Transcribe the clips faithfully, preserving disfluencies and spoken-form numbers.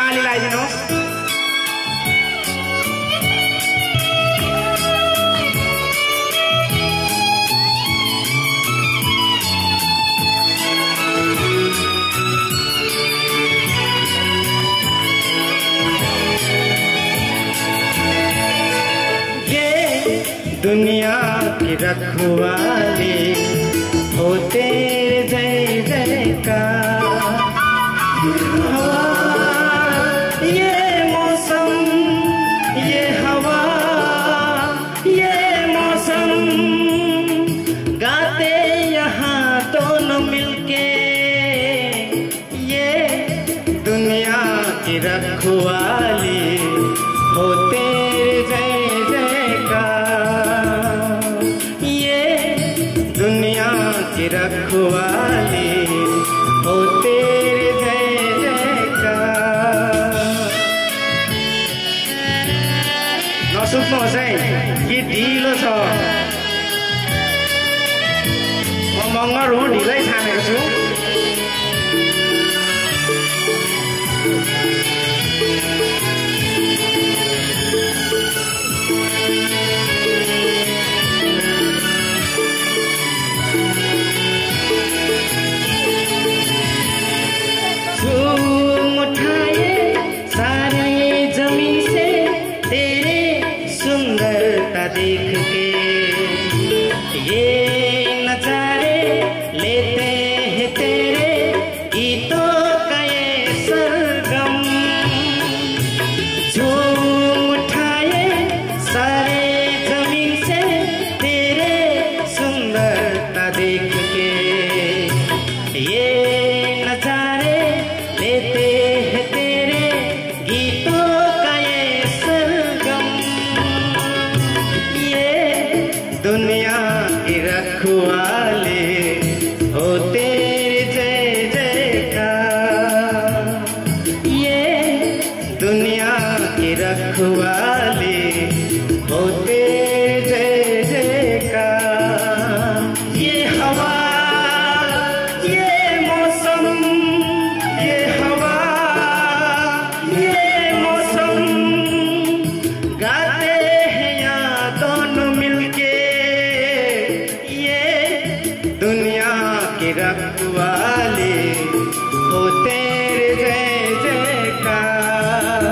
ताली लगाइदिनुहोस्। दुनिया की रखवाली हो तेरे जय जयकार। ये मौसम ये हवा ये मौसम गाते यहाँ दोनों मिलके। ये दुनिया की रखवाली हो तेरे जय की रखवाली हो तेरे जय जयकार। नसुक्नुहोस् है, कि ढिलो छ। म मङ्गर हुँ, ढिलै छानेको छु। देख के ये नजारे लेते हैं तेरे गीतों का ये सरगम। झूम उठाए सारे जमीन से तेरे सुंदरता देख के। ये नजारे लेते हैं तेरे गीतों का ये सरगम। दुनिया की रखवाली हो तेरे जय जयकार। ये दुनिया की रखवाली हो तेरे जय जयकार। ये हवा ये मौसम ये हवा ये मौसम गाते हैं यहाँ दोनों मिलके। दुनिया की रखवाली हो तेरे जय जयकार।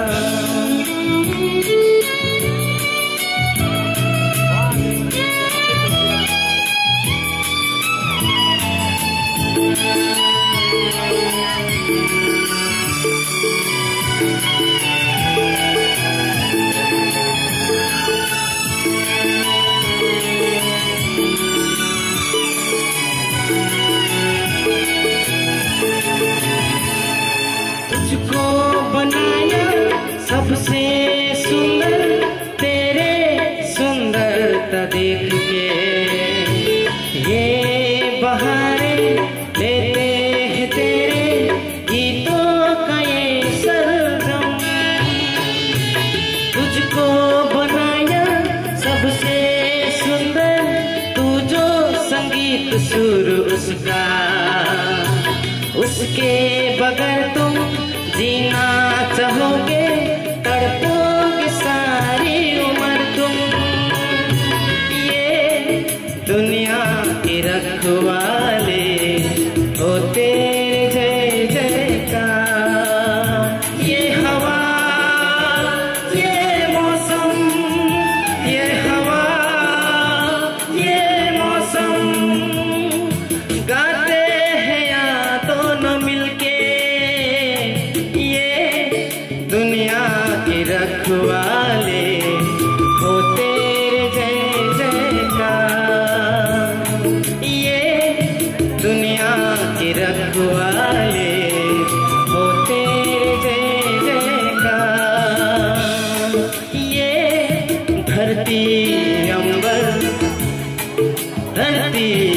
तुझको बनाया सबसे सुंदर तेरे सुंदरता देख के। ये बहारें लेते हैं तेरे गीतों का ये सरगम। तुझको बनाया सबसे सुंदर तू जो संगीत सुर उसका। उसके बगैर तुम जीना चाहोगे तड़पोगे सारी उम्र तुम। ये दुनिया की रखवाली हो तेरे जय जयकार। ये हवा ये मौसम ये हवा ये मौसम गाते हैं यहाँ दोनों मिलके। दुनिया की रखवाली हो तेरे जय जयकार। ये दुनिया की रखवाली हो तेरे जय जयकार। ये धरती अंबर धरती